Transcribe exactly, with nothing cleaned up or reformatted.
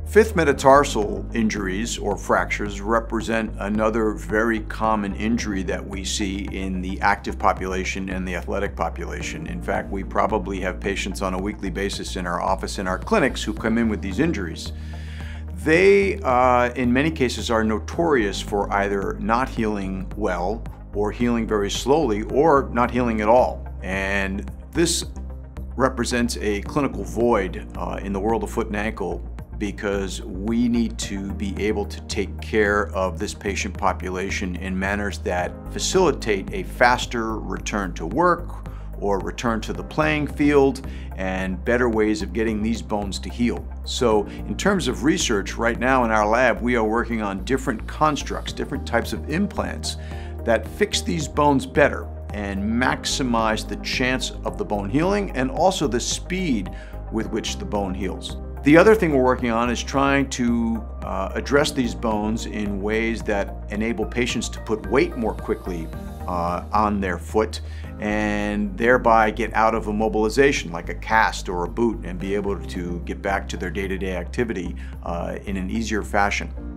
Fifth metatarsal injuries or fractures represent another very common injury that we see in the active population and the athletic population. In fact, we probably have patients on a weekly basis in our office, in our clinics, who come in with these injuries. They, uh, in many cases, are notorious for either not healing well or healing very slowly or not healing at all. And this represents a clinical void uh, in the world of foot and ankle, because we need to be able to take care of this patient population in manners that facilitate a faster return to work or return to the playing field and better ways of getting these bones to heal. So in terms of research, right now in our lab, we are working on different constructs, different types of implants that fix these bones better and maximize the chance of the bone healing and also the speed with which the bone heals. The other thing we're working on is trying to uh, address these bones in ways that enable patients to put weight more quickly uh, on their foot and thereby get out of immobilization like a cast or a boot and be able to get back to their day-to-day activity uh, in an easier fashion.